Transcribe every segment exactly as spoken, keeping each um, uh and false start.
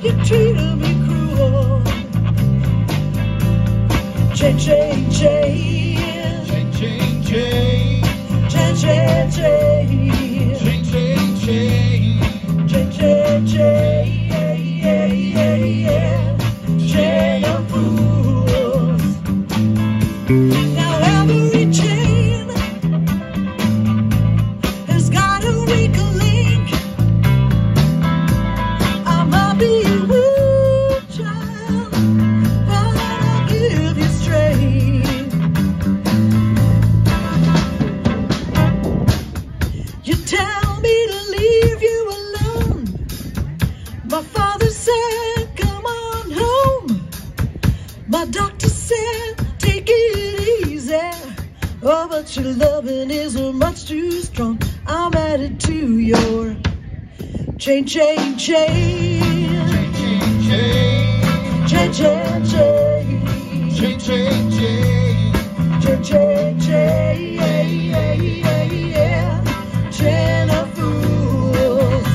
you treated me cruel. Change, change, change. Change, change, change. Change, change, change. Change, change, change. Change, change, change. Chain of fools. Now every chain has got a weak link. I might be a weak child, but I'll give you strength. You tell me to leave you alone. My father said, come on home. My doctor said, take it easy. Oh, but your loving is much too strong. I'm added to your chain, chain, chain. Chain, chain, chain. Chain, chain, chain. Chain, chain, chain. Chain of fools.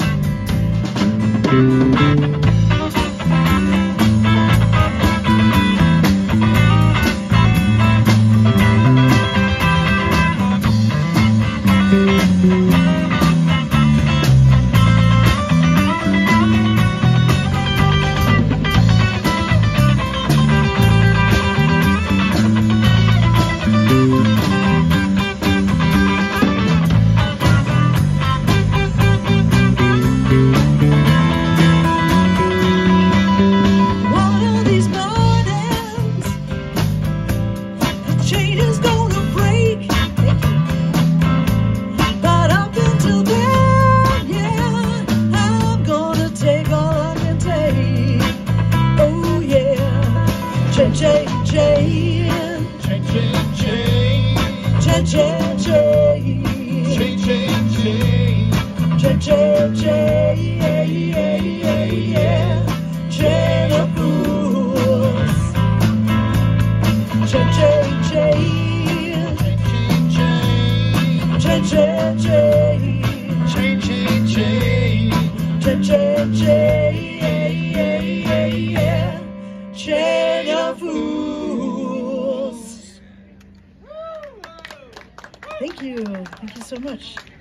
Chain is gonna break, but up until then, yeah, I'm gonna take all I can take. Oh yeah, chain, chain, chain, Chain, chain, chain. chain, chain, chain, Chain, chain, chain. chain, chain, chain, chain of fools. Chain, chain, chain. Chain, chain, chain. Chain, chain, chain. Chain, chain, chain. Chain of fools. Thank you. Thank you so much.